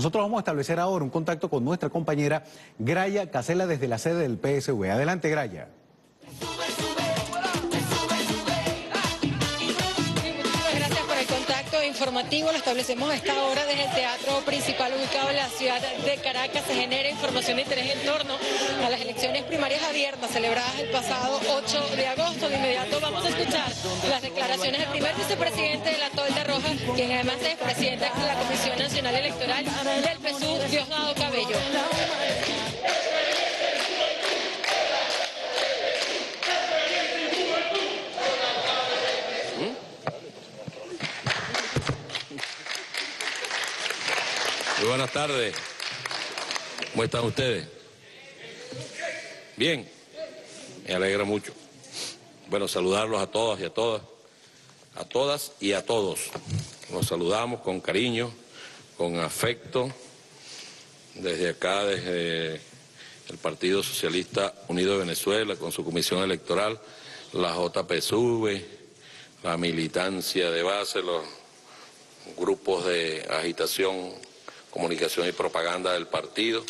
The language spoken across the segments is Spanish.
Nosotros vamos a establecer ahora un contacto con nuestra compañera Graya Casela desde la sede del PSV. Adelante, Graya. Informativo lo establecemos a esta hora desde el teatro principal ubicado en la ciudad de Caracas. Se genera información de interés en torno a las elecciones primarias abiertas celebradas el pasado 8 de agosto. De inmediato vamos a escuchar las declaraciones del primer vicepresidente de la Tolda Roja, quien además es presidente de la Comisión Nacional Electoral del PSUV, Diosdado Cabello. Muy buenas tardes. ¿Cómo están ustedes? Bien. Me alegra mucho. Bueno, saludarlos a todas y a todas. A todas y a todos. Nos saludamos con cariño, con afecto. Desde acá, desde el Partido Socialista Unido de Venezuela, con su comisión electoral, la JPSV, la militancia de base, los grupos de agitación, comunicación y propaganda del partido.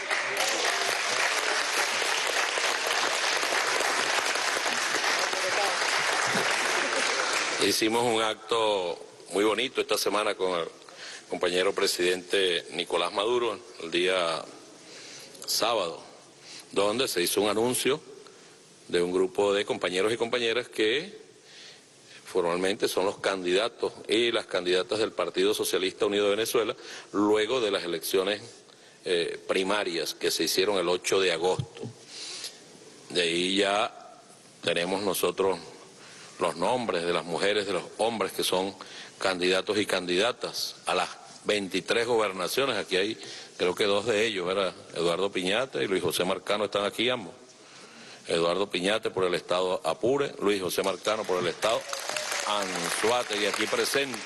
Hicimos un acto muy bonito esta semana con el compañero presidente Nicolás Maduro, el día sábado, donde se hizo un anuncio de un grupo de compañeros y compañeras que formalmente son los candidatos y las candidatas del Partido Socialista Unido de Venezuela, luego de las elecciones primarias que se hicieron el 8 de agosto. De ahí ya tenemos nosotros los nombres de las mujeres, de los hombres que son candidatos y candidatas a las 23 gobernaciones. Aquí hay, creo que 2 de ellos, ¿verdad? Eduardo Piñate y Luis José Marcano están aquí ambos. Eduardo Piñate por el estado Apure, Luis José Marcano por el estado Anzoátegui, aquí presente.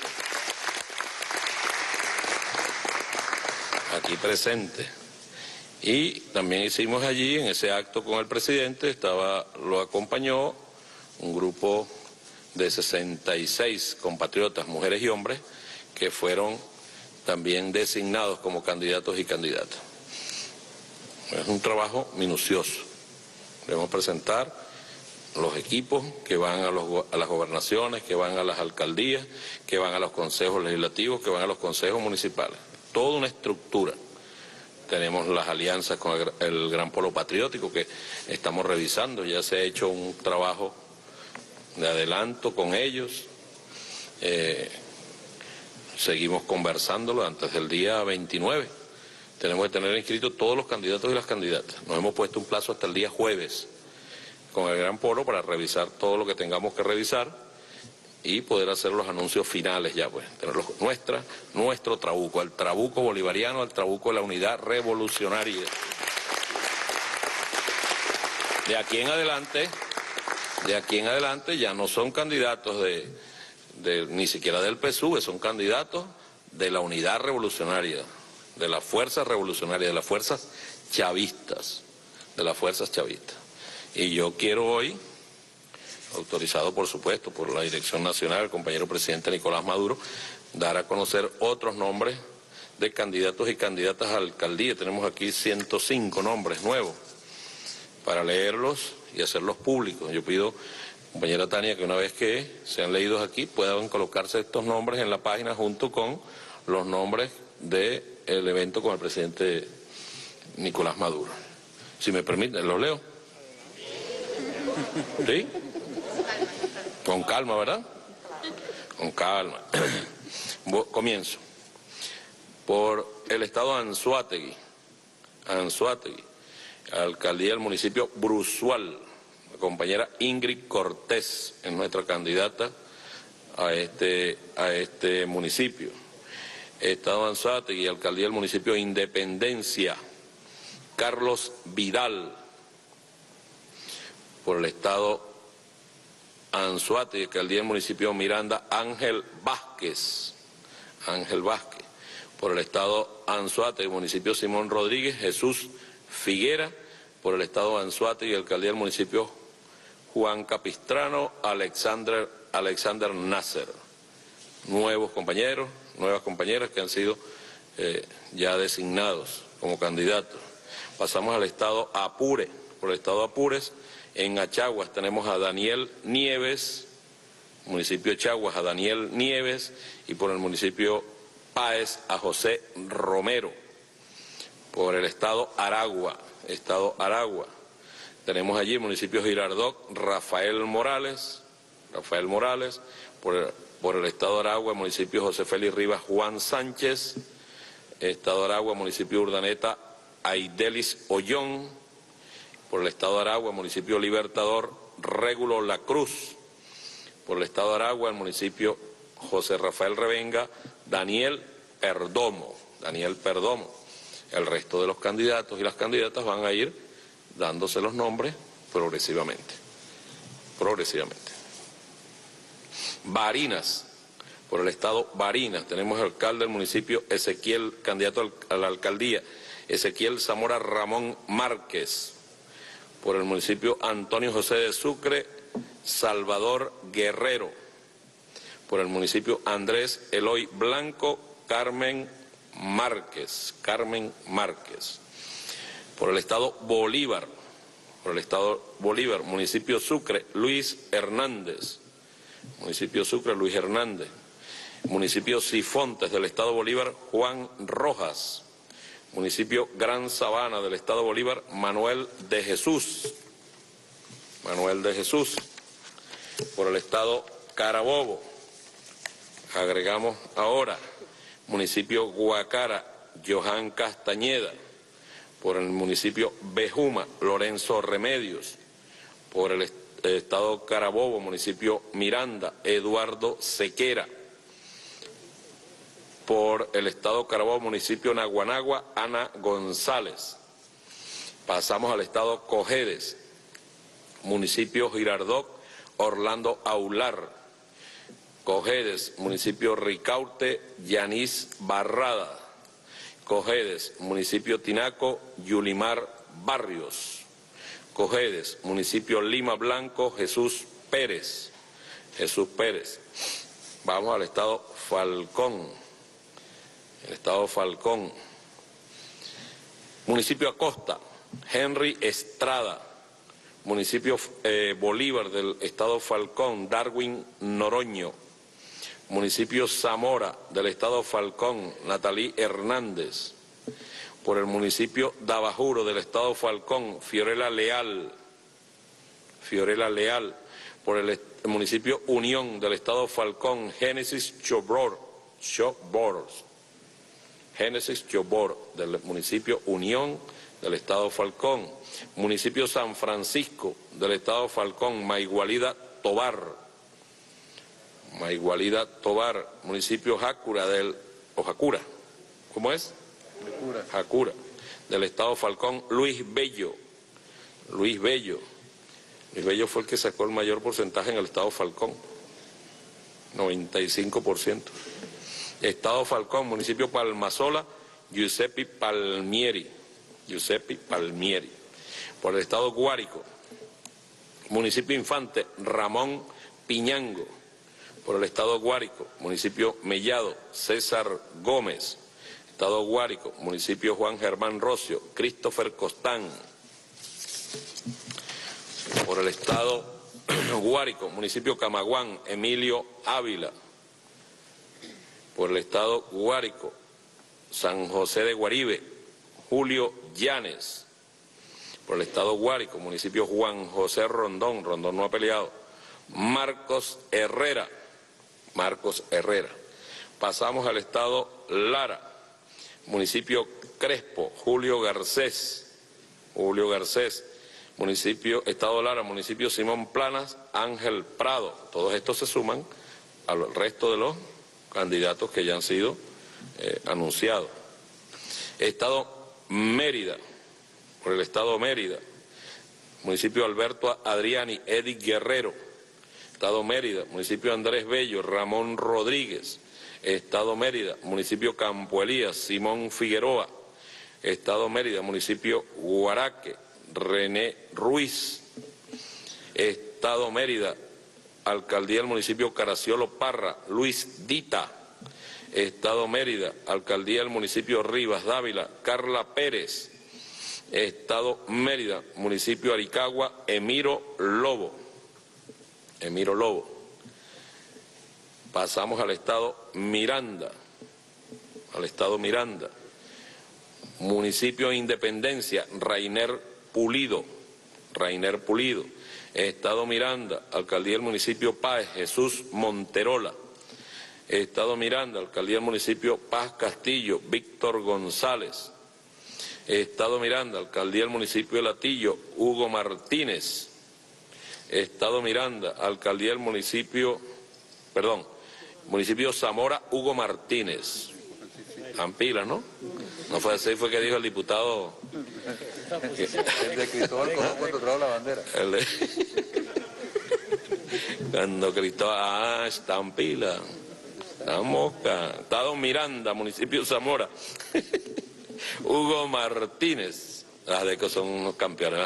Aquí presente. Y también hicimos allí, en ese acto con el presidente, lo acompañó un grupo de 66 compatriotas, mujeres y hombres, que fueron también designados como candidatos y candidatas. Es un trabajo minucioso. Debemos presentar los equipos que van a las gobernaciones, que van a las alcaldías, que van a los consejos legislativos, que van a los consejos municipales. Toda una estructura. Tenemos las alianzas con el Gran Polo Patriótico que estamos revisando. Ya se ha hecho un trabajo de adelanto con ellos. Seguimos conversándolo antes del día 29. Tenemos que tener inscritos todos los candidatos y las candidatas. Nos hemos puesto un plazo hasta el día jueves con el Gran Polo para revisar todo lo que tengamos que revisar y poder hacer los anuncios finales ya, pues, tener nuestro trabuco, el trabuco bolivariano, el trabuco de la unidad revolucionaria. De aquí en adelante ya no son candidatos ni siquiera del PSUV, son candidatos de la unidad revolucionaria, de las fuerzas revolucionarias, de las fuerzas chavistas, Y yo quiero hoy, autorizado por supuesto por la Dirección Nacional, el compañero presidente Nicolás Maduro, dar a conocer otros nombres de candidatos y candidatas a alcaldía. Tenemos aquí 105 nombres nuevos para leerlos y hacerlos públicos. Yo pido, compañera Tania, que una vez que sean leídos aquí puedan colocarse estos nombres en la página junto con los nombres del evento con el presidente Nicolás Maduro. Si me permiten, ¿los leo? ¿Sí? Con calma, ¿verdad? Con calma. Comienzo. Por el estado Anzoátegui, alcaldía del municipio Bruzual, la compañera Ingrid Cortés es nuestra candidata a este municipio. Estado Anzoátegui, alcaldía del municipio Independencia, Carlos Vidal. Por el estado Anzoátegui, alcaldía del municipio Miranda, Ángel Vázquez. Por el estado Anzoátegui, municipio Simón Rodríguez, Jesús Figuera. Por el estado Anzoátegui, alcaldía del municipio Juan Capistrano, Alexander Nasser. Nuevos compañeros, nuevas compañeras que han sido ya designados como candidatos. Pasamos al estado Apure. Por el estado Apures, en Achaguas tenemos a Daniel Nieves, municipio de Achaguas a Daniel Nieves, y por el municipio Páez a José Romero. Por el estado Aragua, tenemos allí municipio Girardot, Rafael Morales. Por el estado Aragua, municipio José Félix Rivas, Juan Sánchez. Estado Aragua, municipio Urdaneta, Aidelis Ollón. Por el estado Aragua, municipio Libertador, Régulo La Cruz. Por el estado Aragua, el municipio José Rafael Revenga, Daniel Perdomo. El resto de los candidatos y las candidatas van a ir dándose los nombres progresivamente. Barinas, por el estado Barinas, tenemos el alcalde del municipio Ezequiel, candidato a la alcaldía, Ezequiel Zamora Ramón Márquez. Por el municipio Antonio José de Sucre, Salvador Guerrero. Por el municipio Andrés Eloy Blanco, Carmen Márquez. Por el estado Bolívar, municipio Sucre, Luis Hernández. Municipio Sifontes del estado Bolívar, Juan Rojas. Municipio Gran Sabana del estado Bolívar, Manuel de Jesús. Por el estado Carabobo, agregamos ahora municipio Guacara, Johan Castañeda. Por el municipio Bejuma, Lorenzo Remedios. Por el estado Carabobo, municipio Miranda, Eduardo Sequera. Por el estado Carabobo, municipio Naguanagua, Ana González. Pasamos al estado Cojedes, municipio Girardot, Orlando Aular. Cojedes, municipio Ricaurte, Yanis Barrada. Cojedes, municipio Tinaco, Yulimar Barrios. Cojedes, municipio Lima Blanco, Jesús Pérez. Vamos al estado Falcón. Municipio Acosta, Henry Estrada. Municipio Bolívar del estado Falcón, Darwin Noroño. Municipio Zamora del estado Falcón, Natalí Hernández. Por el municipio Dabajuro del estado Falcón, Fiorella Leal. Por el municipio Unión del estado Falcón, Génesis Chobor del municipio Unión del estado Falcón. Municipio San Francisco del estado Falcón, Maigualida Tobar. Municipio Jacura Jacura del estado Falcón, Luis Bello fue el que sacó el mayor porcentaje en el estado Falcón, 95%. Estado Falcón, municipio Palmasola, Giuseppe Palmieri. Por el estado Guárico, municipio Infante, Ramón Piñango. Por el estado Guárico, municipio Mellado, César Gómez. Estado Guárico, municipio Juan Germán Rocio, Christopher Costán. Por el estado Guárico, municipio Camaguán, Emilio Ávila. Por el estado Guárico, San José de Guaribe, Julio Llanes. Por el estado Guárico, municipio Juan José Rondón no ha peleado, Marcos Herrera. Pasamos al estado Lara, municipio Crespo, Julio Garcés. Estado Lara, municipio Simón Planas, Ángel Prado. Todos estos se suman al resto de los candidatos que ya han sido anunciados. Estado Mérida, por el estado Mérida, municipio Alberto Adriani, Edith Guerrero. Estado Mérida, municipio Andrés Bello, Ramón Rodríguez. Estado Mérida, municipio Campo Elías, Simón Figueroa. Estado Mérida, municipio Guaraque, René Ruiz. Estado Mérida, alcaldía del municipio Caraciolo Parra, Luis Dita. Estado Mérida, Alcaldía del municipio Rivas Dávila, Carla Pérez. Estado Mérida, municipio Aricagua, Emiro Lobo. Emiro Lobo. Pasamos al Estado Miranda. Al Estado Miranda. Municipio Independencia, Rainer Pulido. Rainer Pulido. Estado Miranda, Alcaldía del municipio Páez, Jesús Monterola. Estado Miranda, Alcaldía del municipio Paz Castillo, Víctor González. Estado Miranda, Alcaldía del municipio de Latillo, Hugo Martínez. Estado Miranda, Alcaldía del municipio Zamora, Hugo Martínez. Ampilas, ¿no? No fue así, fue que dijo el diputado. El de Cristóbal Colón cuando trajo la bandera. Cuando Cristóbal, está en pila. La mosca. Estado Miranda, municipio Zamora. Hugo Martínez. Las de que son unos campeones.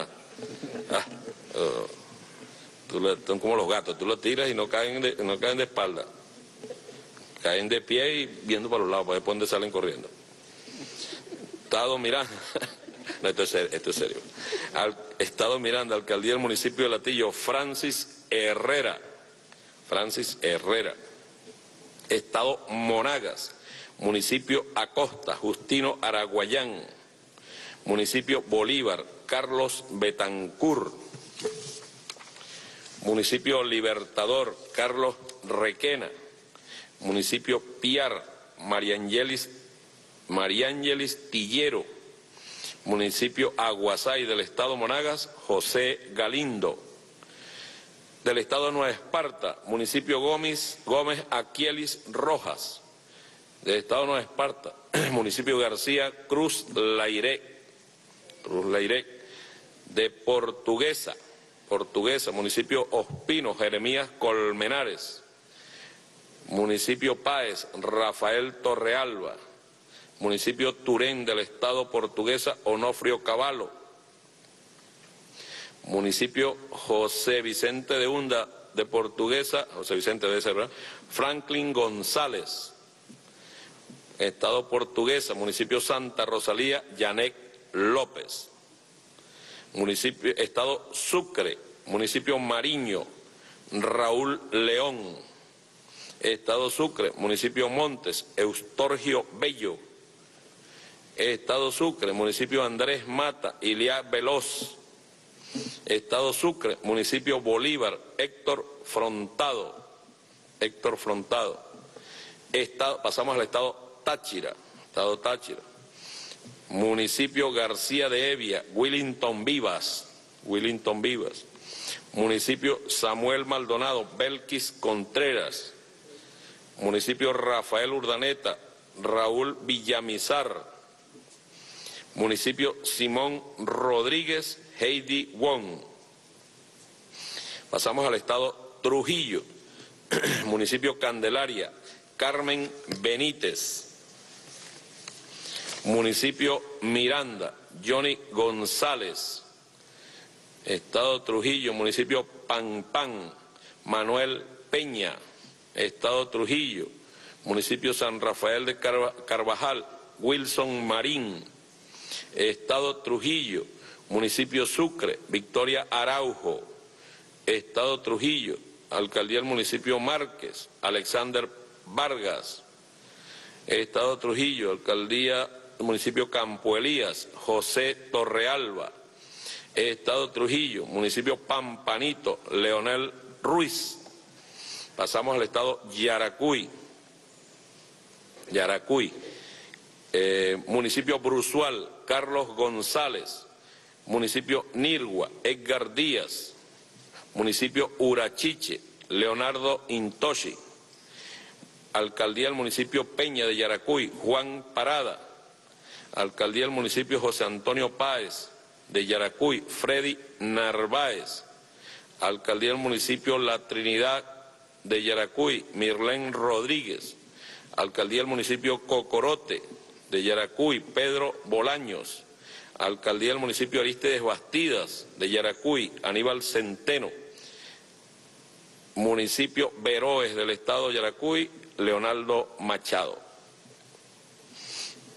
Son como los gatos, tú los tiras y no caen de espalda. Caen de pie y viendo para los lados, para ver por dónde salen corriendo. Estado Miranda. No, esto es serio. Estado Miranda, Alcaldía del municipio de Latillo, Francis Herrera. Francis Herrera. Estado Monagas, municipio Acosta, Justino Araguayán. Municipio Bolívar, Carlos Betancur. Municipio Libertador, Carlos Requena. Municipio Piar, Mariangelis Tillero. Municipio Aguasay del Estado Monagas, José Galindo. Del Estado Nueva Esparta, municipio Gómez Aquielis Rojas. Del Estado Nueva Esparta, municipio García Cruz Lairé. De Portuguesa, municipio Ospino, Jeremías Colmenares. Municipio Páez, Rafael Torrealba. Municipio Turén del Estado Portuguesa, Onofrio Cavallo. Municipio José Vicente de Hunda de Portuguesa, José Vicente debe ser, ¿verdad? Franklin González. Estado Portuguesa, municipio Santa Rosalía, Yanek López. Estado Sucre, municipio Mariño, Raúl León. Estado Sucre, municipio Montes, Eustorgio Bello. Estado Sucre, municipio Andrés Mata, Iliá Veloz. Estado Sucre, municipio Bolívar, Héctor Frontado. Pasamos al Estado Táchira. Municipio García de Evia, Willington Vivas. Municipio Samuel Maldonado, Belkis Contreras. Municipio Rafael Urdaneta, Raúl Villamizar. Municipio Simón Rodríguez, Heidi Wong. Pasamos al Estado Trujillo. Municipio Candelaria, Carmen Benítez. Municipio Miranda, Johnny González. Estado Trujillo, municipio Pampán, Manuel Peña. Estado Trujillo, municipio San Rafael de Carvajal, Wilson Marín. Estado Trujillo, municipio Sucre, Victoria Araujo. Estado Trujillo, alcaldía del municipio Márquez, Alexander Vargas. Estado Trujillo, alcaldía del municipio Campo Elías, José Torrealba. Estado Trujillo, municipio Pampanito, Leonel Ruiz. Pasamos al estado Yaracuy. Municipio Bruzual, Carlos González. Municipio Nirgua, Edgar Díaz. Municipio Urachiche, Leonardo Intoshi. Alcaldía del municipio Peña de Yaracuy, Juan Parada. Alcaldía del municipio José Antonio Páez de Yaracuy, Freddy Narváez. Alcaldía del municipio La Trinidad de Yaracuy, Mirlén Rodríguez. Alcaldía del municipio Cocorote de Yaracuy, Pedro Bolaños. Alcaldía del municipio Arístides Bastidas de Yaracuy, Aníbal Centeno. Municipio Veroes del estado de Yaracuy, Leonardo Machado.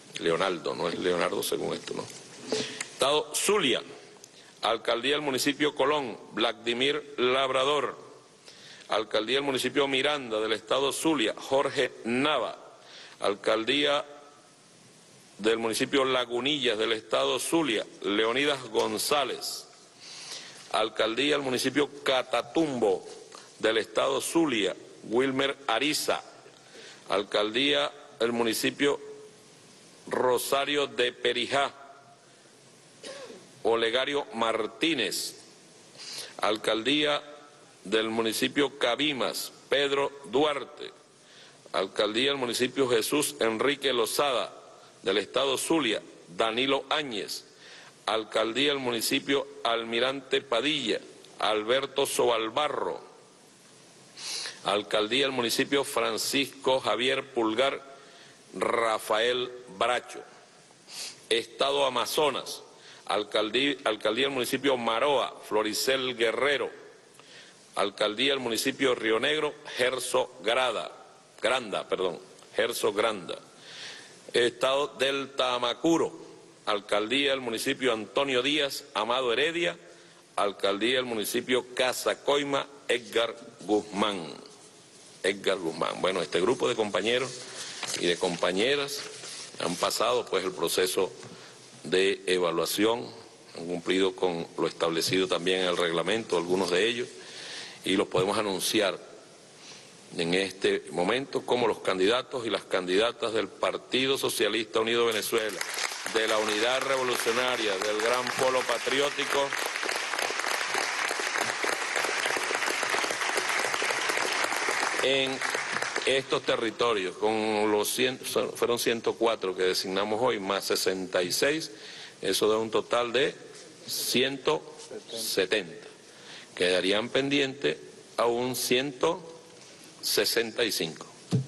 Leonardo, no es Leonardo según esto, ¿no? Estado Zulia, Alcaldía del municipio Colón, Vladimir Labrador. Alcaldía del municipio Miranda del estado Zulia, Jorge Nava. Alcaldía del municipio Lagunillas del estado Zulia, Leonidas González. Alcaldía del municipio Catatumbo del estado Zulia, Wilmer Ariza. Alcaldía del municipio Rosario de Perijá, Olegario Martínez. Alcaldía del municipio Cabimas, Pedro Duarte. Alcaldía del municipio Jesús Enrique Lozada del estado Zulia, Danilo Áñez. Alcaldía del municipio Almirante Padilla, Alberto Sobalbarro. Alcaldía del municipio Francisco Javier Pulgar, Rafael Bracho. Estado Amazonas, Alcaldía del municipio Maroa, Floricel Guerrero. Alcaldía del municipio Río Negro, Gerso Granda. Estado del Tamacuro, Alcaldía del municipio Antonio Díaz, Amado Heredia. Alcaldía del municipio Casacoima, Edgar Guzmán. Bueno, este grupo de compañeros y de compañeras han pasado pues el proceso de evaluación, han cumplido con lo establecido también en el reglamento, algunos de ellos, y los podemos anunciar en este momento como los candidatos y las candidatas del Partido Socialista Unido de Venezuela, de la Unidad Revolucionaria, del Gran Polo Patriótico, en estos territorios, con los fueron 104 que designamos hoy, más 66, eso da un total de 170. Quedarían pendientes aún 165,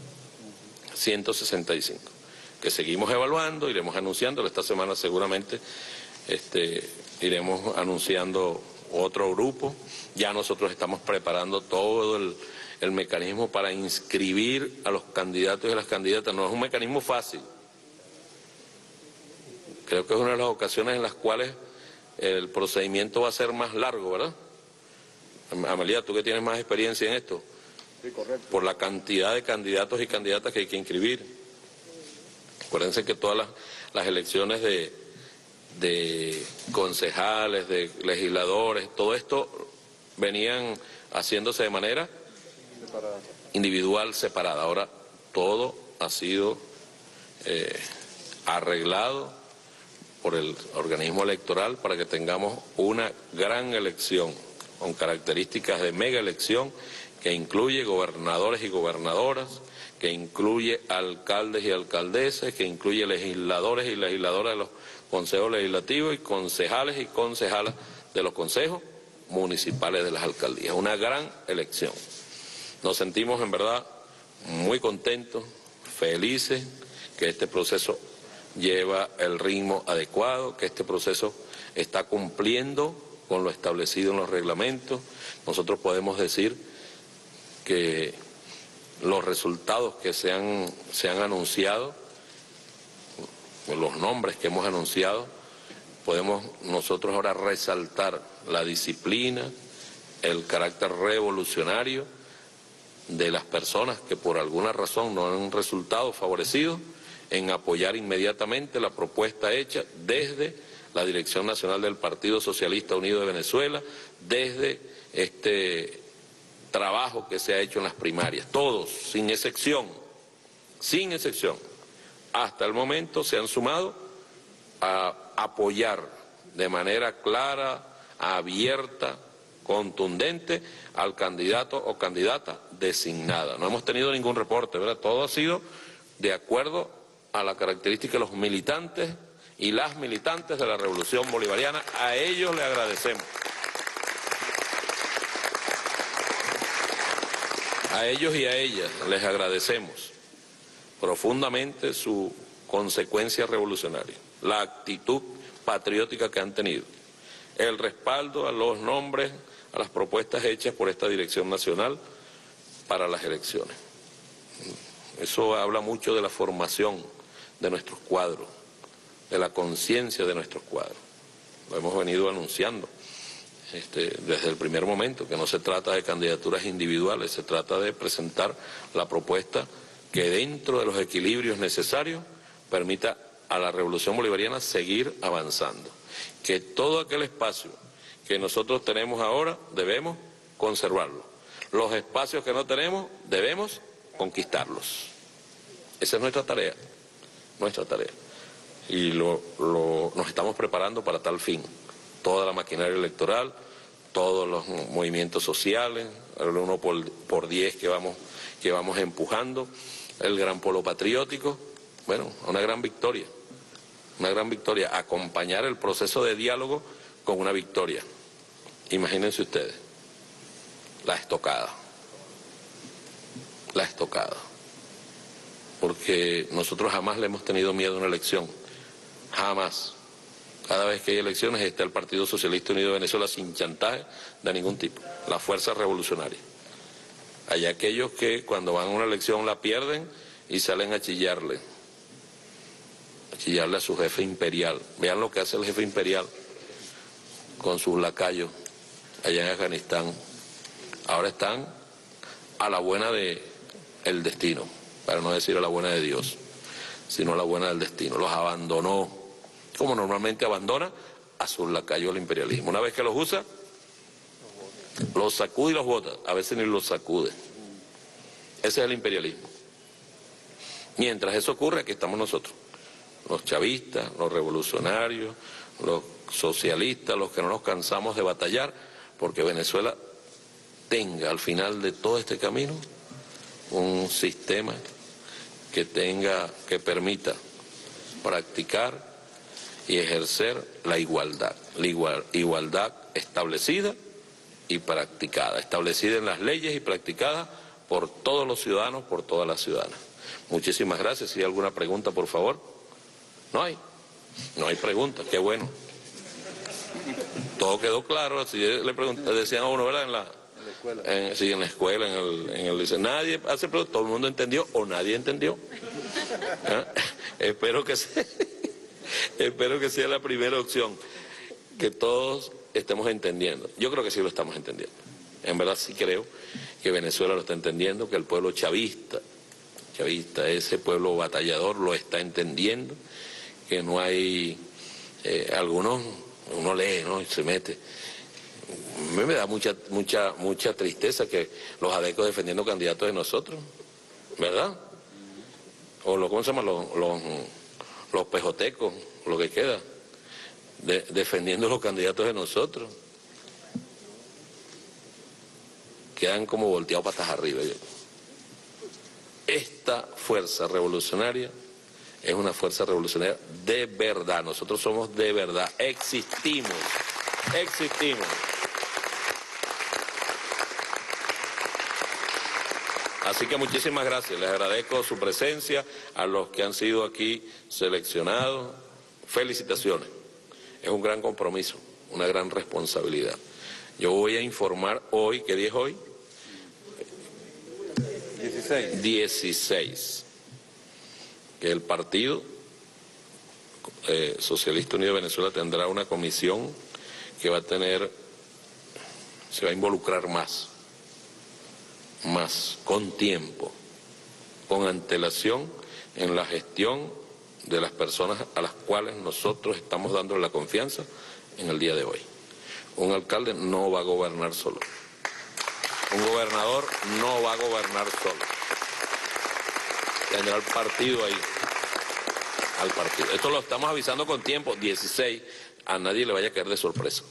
que seguimos evaluando, iremos anunciando, esta semana seguramente iremos anunciando otro grupo. Ya nosotros estamos preparando todo el mecanismo para inscribir a los candidatos y a las candidatas. No es un mecanismo fácil. Creo que es una de las ocasiones en las cuales el procedimiento va a ser más largo, ¿verdad? Amelia, tú que tienes más experiencia en esto. Sí, correcto. Por la cantidad de candidatos y candidatas que hay que inscribir. Acuérdense que todas las elecciones de concejales, de legisladores, todo esto venían haciéndose de manera individual, separada. Ahora todo ha sido arreglado por el organismo electoral para que tengamos una gran elección con características de mega elección que incluye gobernadores y gobernadoras, que incluye alcaldes y alcaldesas, que incluye legisladores y legisladoras de los consejos legislativos y concejales y concejalas de los consejos municipales de las alcaldías. Una gran elección. Nos sentimos en verdad muy contentos, felices, que este proceso lleva el ritmo adecuado, que este proceso está cumpliendo con lo establecido en los reglamentos. Nosotros podemos decir que los resultados que se han anunciado, los nombres que hemos anunciado, podemos nosotros ahora resaltar la disciplina, el carácter revolucionario de las personas que por alguna razón no han resultado favorecidos en apoyar inmediatamente la propuesta hecha desde la Dirección Nacional del Partido Socialista Unido de Venezuela, desde este trabajo que se ha hecho en las primarias. Todos, sin excepción, hasta el momento se han sumado a apoyar de manera clara, abierta, contundente al candidato o candidata designada. No hemos tenido ningún reporte, ¿verdad? Todo ha sido de acuerdo a la característica de los militantes y las militantes de la Revolución Bolivariana. A ellos le agradecemos. A ellos y a ellas les agradecemos profundamente su consecuencia revolucionaria, la actitud patriótica que han tenido, el respaldo a los nombres, a las propuestas hechas por esta Dirección Nacional para las elecciones. Eso habla mucho de la formación de nuestros cuadros, de la conciencia de nuestros cuadros. Lo hemos venido anunciando desde el primer momento, que no se trata de candidaturas individuales, se trata de presentar la propuesta que dentro de los equilibrios necesarios permita a la Revolución Bolivariana seguir avanzando. Que todo aquel espacio que nosotros tenemos ahora debemos conservarlo. Los espacios que no tenemos debemos conquistarlos. Esa es nuestra tarea, Y nos estamos preparando para tal fin. Toda la maquinaria electoral, todos los movimientos sociales, el 1x10 que vamos empujando, el gran polo patriótico, bueno, una gran victoria, acompañar el proceso de diálogo con una victoria. Imagínense ustedes, la estocada, porque nosotros jamás le hemos tenido miedo a una elección, jamás. Cada vez que hay elecciones está el Partido Socialista Unido de Venezuela sin chantaje de ningún tipo, la fuerza revolucionaria. Hay aquellos que cuando van a una elección la pierden y salen a chillarle a su jefe imperial. Vean lo que hace el jefe imperial con sus lacayos allá en Afganistán. Ahora están a la buena del destino, para no decir a la buena de Dios, sino a la buena del destino. Los abandonó, como normalmente abandona a sus lacayos el imperialismo. Una vez que los usa, los sacude y los bota, a veces ni los sacude. Ese es el imperialismo. Mientras eso ocurre, aquí estamos nosotros, los chavistas, los revolucionarios, los socialistas, los que no nos cansamos de batallar, porque Venezuela tenga al final de todo este camino un sistema que permita practicar y ejercer la igualdad establecida y practicada, establecida en las leyes y practicada por todos los ciudadanos, por todas las ciudadanas. Muchísimas gracias. Si hay alguna pregunta, por favor. No hay pregunta, qué bueno. Todo quedó claro, así decían a uno, ¿verdad? En la escuela, en el liceo. Nadie hace preguntas, todo el mundo entendió o nadie entendió. Espero que sea la primera opción, que todos estemos entendiendo. Yo creo que sí lo estamos entendiendo. En verdad sí creo que Venezuela lo está entendiendo, que el pueblo chavista, ese pueblo batallador lo está entendiendo, que no hay algunos, uno lee, ¿no? Y se mete. A mí me da mucha tristeza que los adecos defendiendo candidatos de nosotros, ¿verdad? O ¿cómo se llama? Los pejotecos, lo que queda, defendiendo los candidatos de nosotros. Quedan como volteados patas arriba. Esta fuerza revolucionaria es una fuerza revolucionaria de verdad. Nosotros somos de verdad, existimos. Así que muchísimas gracias, les agradezco su presencia, a los que han sido aquí seleccionados, felicitaciones. Es un gran compromiso, una gran responsabilidad. Yo voy a informar hoy, ¿qué día es hoy? 16. Que el Partido Socialista Unido de Venezuela tendrá una comisión que se va a involucrar más, con tiempo, con antelación en la gestión de las personas a las cuales nosotros estamos dando la confianza en el día de hoy. Un alcalde no va a gobernar solo. Un gobernador no va a gobernar solo. Tendrá el partido ahí. Al partido. Esto lo estamos avisando con tiempo, 16. A nadie le vaya a caer de sorpresa.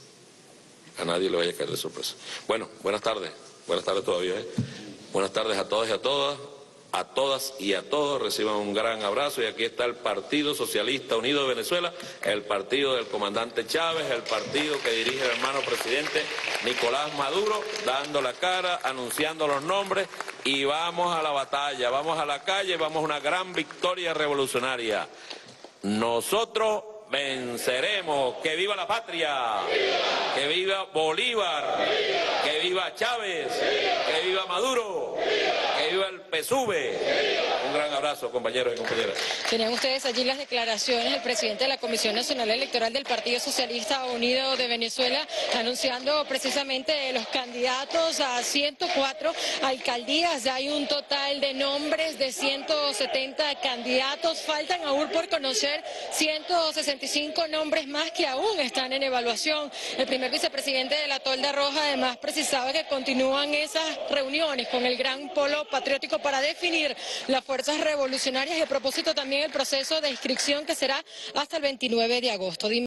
Bueno, buenas tardes. Buenas tardes todavía. Buenas tardes a todos y a todas. A todas y a todos reciban un gran abrazo, y aquí está el Partido Socialista Unido de Venezuela, el partido del comandante Chávez, el partido que dirige el hermano presidente Nicolás Maduro, dando la cara, anunciando los nombres, y vamos a la batalla, vamos a la calle, vamos a una gran victoria revolucionaria. Nosotros venceremos. ¡Que viva la patria! ¡Viva! ¡Que viva Bolívar! ¡Viva! ¡Que viva Chávez! ¡Viva! ¡Que viva Maduro! ¡Viva! ¡Que viva el PSUV. Un gran abrazo, compañeros y compañeras. Tenían ustedes allí las declaraciones del presidente de la Comisión Nacional Electoral del Partido Socialista Unido de Venezuela, anunciando precisamente los candidatos a 104 alcaldías. Ya hay un total de nombres de 170 candidatos. Faltan aún por conocer 165 nombres más que aún están en evaluación. El primer vicepresidente de la Tolda Roja además precisaba que continúan esas reuniones con el Gran Polo Patriótico para definir las fuerzas revolucionarias y a propósito también el proceso de inscripción que será hasta el 29 de agosto.